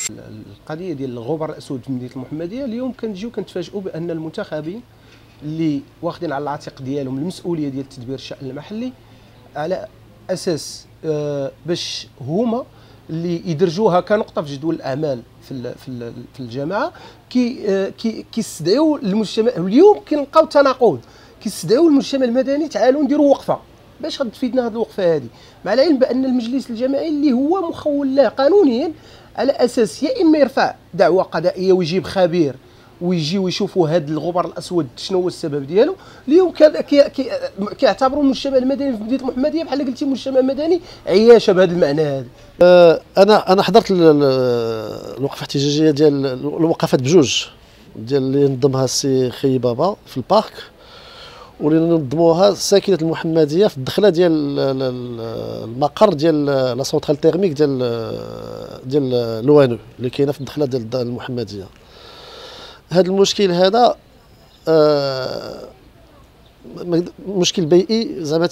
القضيه ديال الغبر الاسود في مدينه المحمديه اليوم كنجيو كنتفاجئوا بان المنتخبين اللي واخدين على العاتق ديالهم المسؤوليه ديال تدبير الشان المحلي على اساس باش هما اللي يدرجوها كنقطه في جدول الاعمال في الجامعه كيستدعيو المجتمع. اليوم كنلقاو تناقض، كيستدعيو المجتمع المدني تعالوا نديروا وقفه باش غتفيدنا هذه الوقفه هذه، مع العلم بان المجلس الجماعي اللي هو مخول له قانونيا على اساس يا اما يرفع دعوه قضائيه ويجيب خبير ويجيو يشوفوا هذا الغبار الاسود شنو هو السبب ديالو. اليوم كيعتبروا المجتمع المدني في مدينه المحمديه بحال قلتي مجتمع مدني عياشه بهذا المعنى هذا. انا حضرت الوقفه الاحتجاجيه ديال الوقفات بجوج ديال اللي نظمها السي خي بابا في البارك، واللي نظموها ساكنه المحمديه في الدخله ديال المقر ديال لا سونترال تيرميك ديال لوانو اللي كاينه في الدخله ديال المحمديه. هذا المشكل هذا مشكل بيئي زعما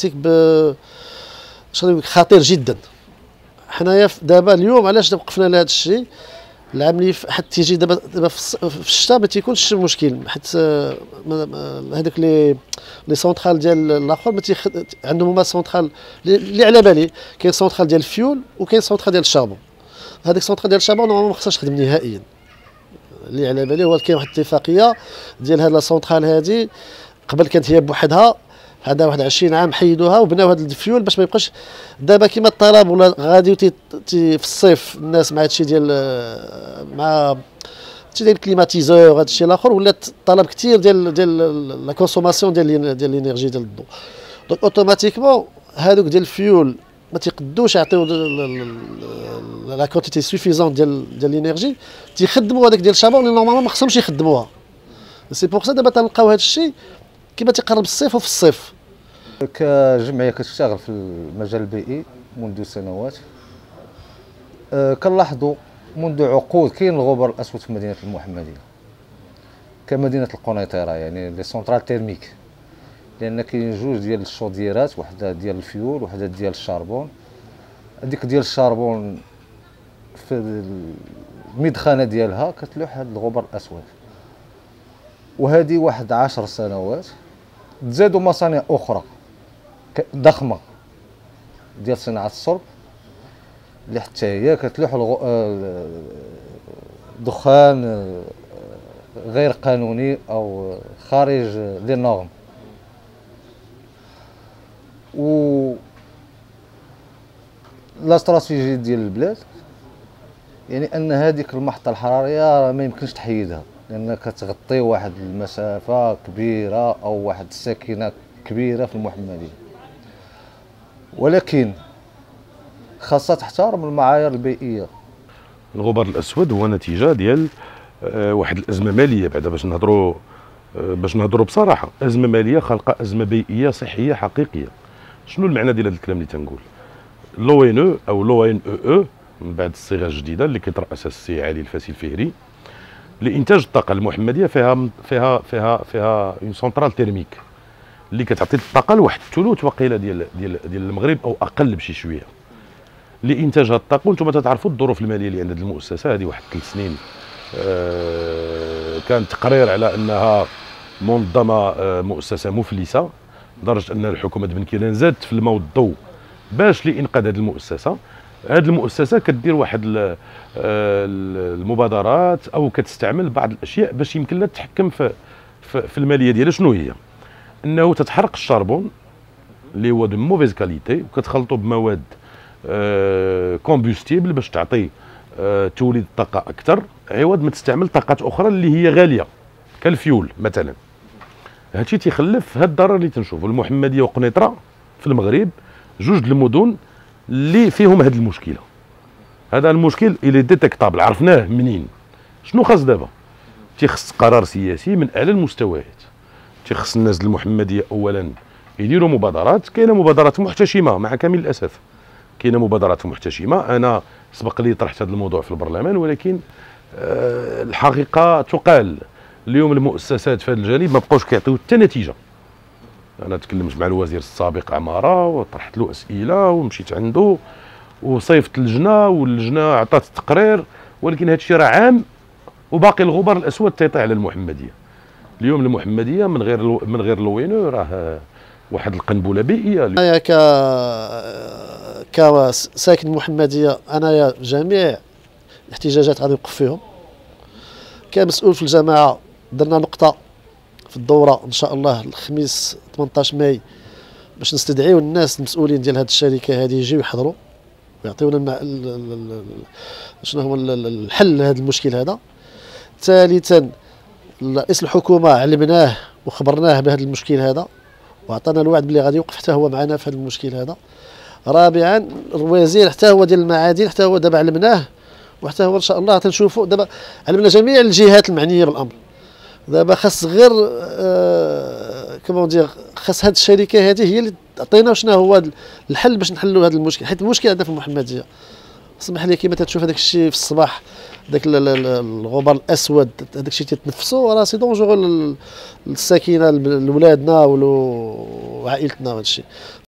خطير جدا. حنايا دابا اليوم علاش وقفنا لهذا الشيء العمليه حتى تيجي دابا في الشتاء ما تيكونش مشكل، حيت هذوك لي سونترال ديال الاخر عندهم هما سونترال اللي على بالي، كاين سونترال ديال الفيول وكاين سونترال ديال الشابون. هذيك سونترال ديال الشابون نورمالمون ما خصهاش تخدم نهائيا. اللي على بالي هو كاين واحد الاتفاقيه ديال هاد لا سونترال هادي قبل كانت هي بوحدها، هذا واحد 20 عام حيدوها وبناو هاد الفيول باش ما يبقاش. دابا كيما الطلب ولا غادي في الصيف الناس مع هادشي ديال مع هادشي ديال الكليماتيزور هادشي الاخر ولات الطلب كثير ديال لا كونسوماسيون ديال الانرجي ديال الضوء. دونك اوتوماتيكمون هادوك ديال الفيول ما تيقدوش يعطيو لا كونتيتي سوفيزون ديال الانرجي، تيخدموا هذاك ديال الشابون اللي نورمالمون ما خصهمش يخدموها. سي بوغ سا دابا تلقاو هذا الشيء كيما تيقرب الصيف وفي الصيف. كجمعيه كتشتغل في المجال البيئي منذ سنوات، كنلاحظوا منذ عقود كاين الغبار الاسود في مدينه المحمديه كمدينه القنيطره، يعني لي سونترال تيرميك، لان كاين جوج ديال الشوديرات، وحده ديال الفيول وحده ديال الشاربون. هذيك ديال الشاربون في المدخنه ديالها كتلوح هذا الغبار الاسود، وهذه واحد 10 سنوات تزادوا مصانع اخرى ضخمه ديال صناعه الصلب اللي حتى هي كتلوح دخان غير قانوني او خارج لي نورم. و لا استراتيجيه ديال البلاد يعني ان هذيك المحطه الحراريه ما يمكنش تحيدها، لان كتغطي واحد المسافه كبيره او واحد الساكنه كبيره في المحمديه، ولكن خاصها تحترم المعايير البيئيه. الغبار الاسود هو نتيجه ديال واحد الازمه ماليه، بعدا باش نهضروا بصراحه، ازمه ماليه خلق ازمه بيئيه صحيه حقيقيه. شنو المعنى ديال هذا الكلام اللي تنقول؟ لو ان او او لو ان او من بعد الصيغه الجديده اللي كيترأسها السي علي الفاسي الفهري لانتاج الطاقه. المحمديه فيها اون سونترال تيرميك اللي كتعطي الطاقه لواحد الثلث وقيله ديال المغرب او اقل بشي شويه لانتاج هذه الطاقه. وانتم تتعرفوا الظروف الماليه اللي عند هذه المؤسسه. هذه واحد 3 سنين كان تقرير على انها منظمه مؤسسه مفلسه، لدرجه ان الحكومه بن كيران زادت في الماء والضوء باش لانقاذ هذه المؤسسه. هذه المؤسسه كدير واحد المبادرات او كتستعمل بعض الاشياء باش يمكن لها تتحكم في الماليه ديالها. شنو هي؟ انه تتحرق الشاربون اللي هو دو موفيز كاليتي وكتخلطوا بمواد كومبوستيبل باش تعطي توليد الطاقه اكثر، عوض ما تستعمل طاقات اخرى اللي هي غاليه كالفيول مثلا. هادشي تيخلف هاد الضرر اللي تنشوفوا. المحمديه وقنيطره في المغرب جوج المدن اللي فيهم هاد المشكله. هذا المشكل الى ديتيكتابل، عرفناه منين. شنو خاص دابا؟ تيخص قرار سياسي من اعلى المستويات. تيخص الناس ديال المحمديه اولا يديروا مبادرات. كاينه مبادرات محتشمه مع كامل الاسف، كاينه مبادرات محتشمه. انا سبق لي طرحت هذا الموضوع في البرلمان، ولكن الحقيقه تقال اليوم المؤسسات في هذا الجانب ما بقاوش كيعطيو حتى نتيجه. انا تكلمت مع الوزير السابق عماره وطرحت له اسئله ومشيت عنده وصيفط اللجنه، واللجنه عطات التقرير ولكن هذا الشيء راه عام، وباقي الغبار الاسود تيطيح على المحمديه. اليوم المحمديه من غير لوينو راه واحد القنبله بيئيه. انا كساكن المحمديه، انايا جميع الاحتجاجات غادي نوقف فيهم. كمسؤول في الجماعه درنا نقطه في الدوره ان شاء الله الخميس 18 ماي باش نستدعيو الناس المسؤولين ديال هذه الشركه هذه يجيو يحضروا ويعطيونا شنو هو الحل لهذا المشكل هذا. ثالثا رئيس الحكومه علمناه وخبرناه بهذا المشكل هذا وعطانا الوعد بلي غادي يوقف حتى هو معنا في هذا المشكل هذا. رابعا الوزير حتى هو ديال المعادن حتى هو دابا علمناه، وحتى هو ان شاء الله تنشوفوا دابا علمنا جميع الجهات المعنيه بالامر. دابا خاص غير كما ندير، خاص هذه الشركه هذه هي اللي تعطينا شنو هو الحل باش نحلوا هذا المشكل، حيت المشكل عندنا في المحمديه. اسمح لي كيما تشوف هذاك الشيء في الصباح، داك الغبار الاسود هذاك الشيء تتنفسوا راه سي دونجورو للساكنه لولادنا وعائلتنا وهذا الشيء.